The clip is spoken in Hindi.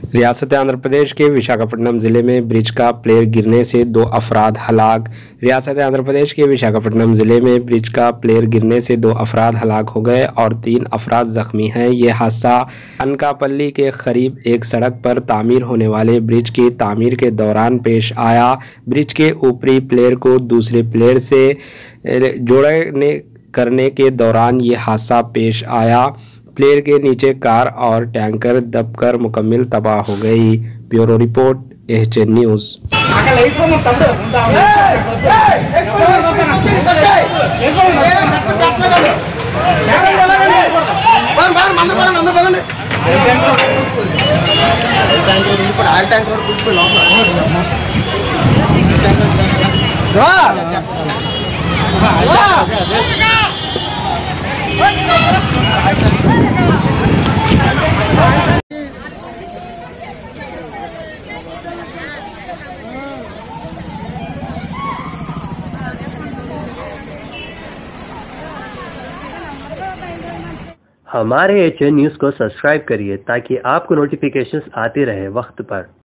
रियासत आंध्र प्रदेश के विशाखापट्टनम जिले में ब्रिज का प्लेयर गिरने से 2 अफराद हलाक। रियासत आंध्र प्रदेश के विशाखापट्टनम जिले में ब्रिज का प्लेयर गिरने से 2 अफराद हलाक हो गए और 3 अफराद जख्मी हैं। ये हादसा अनकापल्ली के करीब एक सड़क पर तामीर होने वाले ब्रिज की तामीर के दौरान पेश आया। ब्रिज के ऊपरी प्लेयर को दूसरे प्लेयर से जोड़ने करने के दौरान ये हादसा पेश आया। प्लेयर के नीचे कार और टैंकर दबकर मुकम्मल तबाह हो गई। Bureau report HN news. हमारे एचएन न्यूज़ को सब्सक्राइब करिए ताकि आपको नोटिफिकेशंस आते रहे वक्त पर।